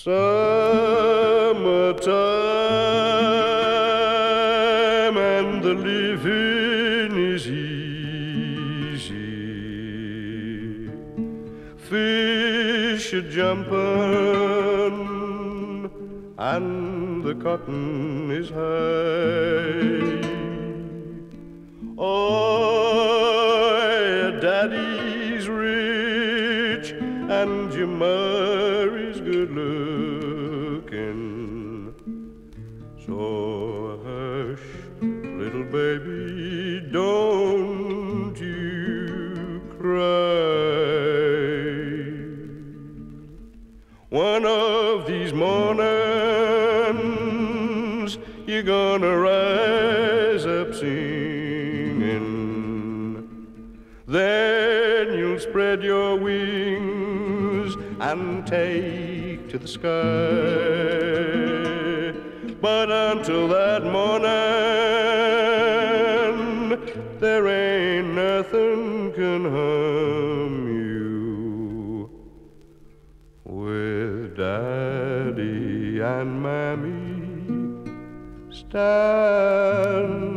Summertime and the living is easy. Fish are jumping and the cotton is high. Oh, Daddy's rich and your Mary's good looking. So hush, little baby, don't you cry. One of these mornings you're gonna rise up singing. Then you'll spread your wings and take to the sky. But until that morning, there ain't nothing can harm you. With Daddy and Mammy stand